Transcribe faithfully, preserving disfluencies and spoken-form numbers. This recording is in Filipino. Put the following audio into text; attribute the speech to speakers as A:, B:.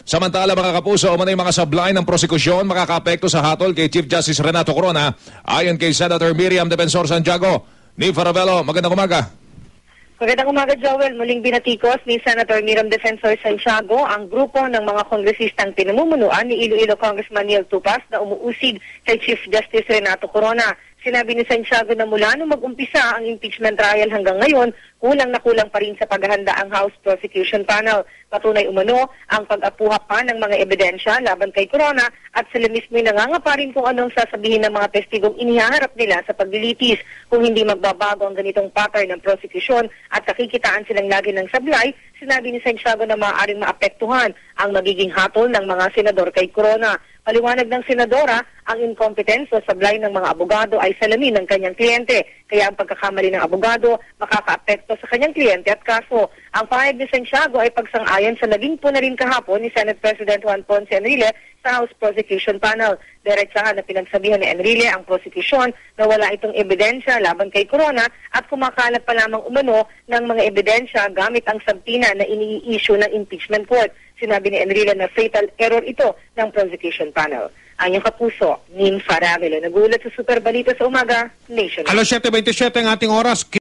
A: Samantala mga kapuso, umano'y mga sablay ng prosekusyon makakaapekto sa hatol kay Chief Justice Renato Corona ayon kay Senator Miriam Defensor Santiago. Ni Faravelo, magandang umaga.
B: Magandang umaga, Joel. Muling binatikos ni Senator Miriam Defensor Santiago ang grupo ng mga kongresistang pinamumunuan ni Iloilo Congressman Neil Tupas na umuusig kay Chief Justice Renato Corona. Sinabi ni Santiago na mula nung mag-umpisa ang impeachment trial hanggang ngayon, kulang na kulang pa rin sa paghahanda ang House Prosecution Panel. Patunay umano ang pag-apuha pa ng mga ebidensya laban kay Corona at sila mismo'y nangangapa rin kung anong sasabihin ng mga testigong inihaharap nila sa paglilitis. Kung hindi magbabago ang ganitong pattern ng prosecution at nakikitaan silang lagi ng sablay, sinabi ni Santiago na maaaring maapektuhan ang magiging hatol ng mga senador kay Corona. Paliwanag ng senadora, ang incompetence o sablay ng mga abogado ay salamin ng kanyang kliyente. Kaya ang pagkakamali ng abogado makakaapekto sa kanyang kliyente at kaso. Ang pahayag ni Santiago ay pagsang-ayon sa naging punarin kahapon ni Senate President Juan Ponce Enrile sa House Prosecution Panel. Diretsahan na pinagsabihan ni Enrile ang prosecution na wala itong ebidensya laban kay Corona at kumakalat pa lamang umano ng mga ebidensya gamit ang sabtina na ini-issue ng impeachment court. Sinabi ni Enrile na fatal error ito ng prosecution panel. Ang iyong kapuso, Nin Faravelo, nagulat sa Super Balita sa Umaga, National.
C: Alas siyete bentisiete ang ating oras.